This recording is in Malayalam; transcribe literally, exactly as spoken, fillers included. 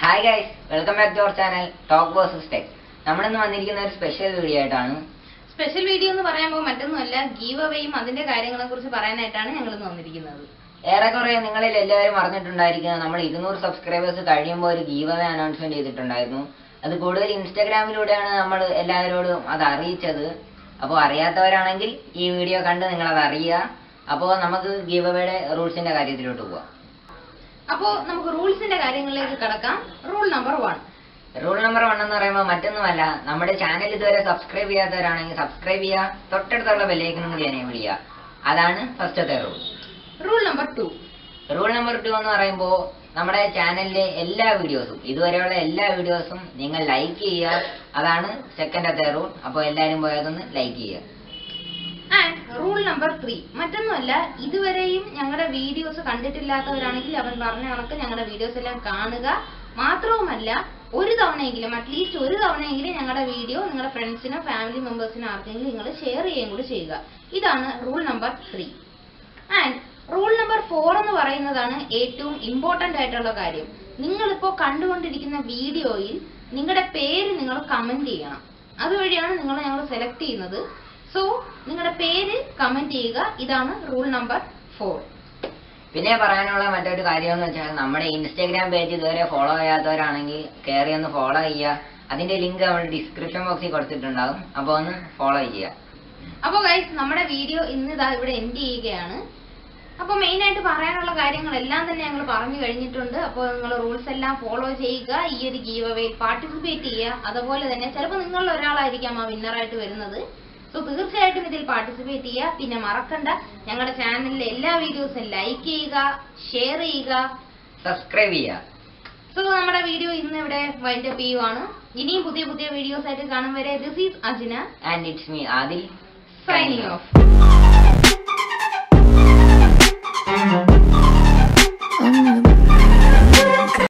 Hi guys, welcome back to our channel Talk versus Tech. നമ്മൾ ഇന്ന് വന്നിരിക്കുന്ന ഒരു സ്പെഷ്യൽ വീഡിയോ ആയിട്ടാണ്. സ്പെഷ്യൽ വീഡിയോ എന്ന് പറയുമ്പോൾ മറ്റൊന്നുമല്ല, ഗീവ് അവേയും അതിന്റെ കാര്യങ്ങളെ കുറിച്ച് പറയാനായിട്ടാണ് ഞങ്ങൾ ഇന്ന് വന്നിരിക്കുന്നത്. ഏറെക്കുറെ നിങ്ങളിൽ എല്ലാവരും അറിഞ്ഞിട്ടുണ്ടായിരിക്കുന്നത് നമ്മൾ ഇരുന്നൂറ് സബ്സ്ക്രൈബേഴ്സ് കഴിയുമ്പോൾ ഒരു ഗീവ് അവേ അനൗൺസ്മെന്റ് ചെയ്തിട്ടുണ്ടായിരുന്നു. അത് കൂടുതൽ ഇൻസ്റ്റാഗ്രാമിലൂടെയാണ് നമ്മൾ എല്ലാവരോടും അത് അറിയിച്ചത്. അപ്പോൾ അറിയാത്തവരാണെങ്കിൽ ഈ വീഡിയോ കണ്ട് നിങ്ങളത് അറിയുക. അപ്പോൾ നമുക്ക് ഗീവ് അവേയുടെ റൂൾസിന്റെ കാര്യത്തിലോട്ട് പോവാം. അപ്പോൾ നമുക്ക് റൂൾസിന്റെ കാര്യങ്ങളിലേക്ക് കടക്കാം. Rule number one rule number one എന്ന് പറയുമ്പോൾ മറ്റൊന്നുമല്ല, നമ്മുടെ ചാനൽ ഇതുവരെ സബ്സ്ക്രൈബ് ചെയ്യാത്തവരാണെങ്കിൽ സബ്സ്ക്രൈബ് ചെയ്യുക, തൊട്ടടുത്തുള്ള ബെല്ലൈക്കനും കൂടി എനേബിൾ ചെയ്യുക. അതാണ് ഫസ്റ്റത്തെ rule. Rule number two rule number two എന്ന് പറയുമ്പോൾ നമ്മുടെ ചാനലിലെ എല്ലാ വീഡിയോസും ഇതുവരെയുള്ള എല്ലാ വീഡിയോസും നിങ്ങൾ ലൈക്ക് ചെയ്യുക. അതാണ് സെക്കൻഡത്തെ റൂൾ. അപ്പോൾ എല്ലാവരും പോയി അതൊന്ന് ലൈക്ക് ചെയ്യുക. ആൻഡ് റൂൾ നമ്പർ ത്രീ മറ്റൊന്നുമല്ല, ഇതുവരെയും ഞങ്ങളുടെ വീഡിയോസ് കണ്ടിട്ടില്ലാത്തവരാണെങ്കിൽ അവൻ പറഞ്ഞ കണക്ക് ഞങ്ങളുടെ വീഡിയോസ് എല്ലാം കാണുക. മാത്രവുമല്ല, ഒരു തവണയെങ്കിലും അറ്റ്ലീസ്റ്റ് ഒരു തവണയെങ്കിലും ഞങ്ങളുടെ വീഡിയോ നിങ്ങളുടെ ഫ്രണ്ട്സിനോ ഫാമിലി മെമ്പേഴ്സിനോ ആർക്കെങ്കിലും നിങ്ങൾ ഷെയർ ചെയ്യുകയും കൂടി ചെയ്യുക. ഇതാണ് rule number three. And rule number four എന്ന് പറയുന്നതാണ് ഏറ്റവും ഇമ്പോർട്ടന്റ് ആയിട്ടുള്ള കാര്യം. നിങ്ങളിപ്പോൾ കണ്ടുകൊണ്ടിരിക്കുന്ന വീഡിയോയിൽ നിങ്ങളുടെ പേര് നിങ്ങൾ കമന്റ് ചെയ്യണം. അതുവഴിയാണ് നിങ്ങളെ ഞങ്ങൾ സെലക്ട് ചെയ്യുന്നത്. സോ നിങ്ങളുടെ പേര് കമന്റ് ചെയ്യുക. ഇതാണ് റൂൾ നമ്പർ ഫോർ. പിന്നെ പറയാനുള്ള മറ്റൊരു കാര്യം എന്ന് വെച്ചാൽ, നമ്മുടെ ഇൻസ്റ്റാഗ്രാം പേജ് ഇതുവരെ ഫോളോ ചെയ്യാത്തവരാണെങ്കിൽ കയറി ഒന്ന് ഫോളോ ചെയ്യുക. അതിന്റെ ലിങ്ക് നമ്മൾ ഡിസ്ക്രിപ്ഷൻ ബോക്സിൽ കൊടുത്തിട്ടുണ്ടാകും. അപ്പോൾ ഒന്ന് ഫോളോ ചെയ്യുക. അപ്പോൾ ഗൈസ്, നമ്മുടെ വീഡിയോ ഇന്ന് ഇതാ ഇവിടെ എൻഡ് ചെയ്യുകയാണ്. അപ്പോൾ മെയിൻ ആയിട്ട് പറയാനുള്ള കാര്യങ്ങളെല്ലാം തന്നെ ഞങ്ങൾ പറഞ്ഞു കഴിഞ്ഞിട്ടുണ്ട്. അപ്പോൾ നിങ്ങൾ റൂൾസ് എല്ലാം ഫോളോ ചെയ്യുക, ഈ ഒരു ഗീവ് അവേയിൽ പാർട്ടിസിപ്പേറ്റ് ചെയ്യുക. അതുപോലെ തന്നെ ചിലപ്പോൾ നിങ്ങളിൽ ഒരാളായിരിക്കാം ആ വിന്നറായിട്ട് വരുന്നത്. സോ തീർച്ചയായിട്ടും ഇതിൽ പാർട്ടിസിപ്പേറ്റ് ചെയ്യുക. പിന്നെ മറക്കണ്ട, ഞങ്ങളുടെ ചാനലിലെ എല്ലാ വീഡിയോസും ലൈക്ക് ചെയ്യുക, ഷെയർ ചെയ്യുക, സബ്സ്ക്രൈബ് ചെയ്യുക. സോ നമ്മുടെ വീഡിയോ ഇന്ന് ഇവിടെ വൈൻഡ് അപ്പ് ചെയ്യുവാണ്. ഇനിയും പുതിയ പുതിയ വീഡിയോസ് ആയിട്ട് കാണും വരെ, this is Ajina and it's me Adil signing of.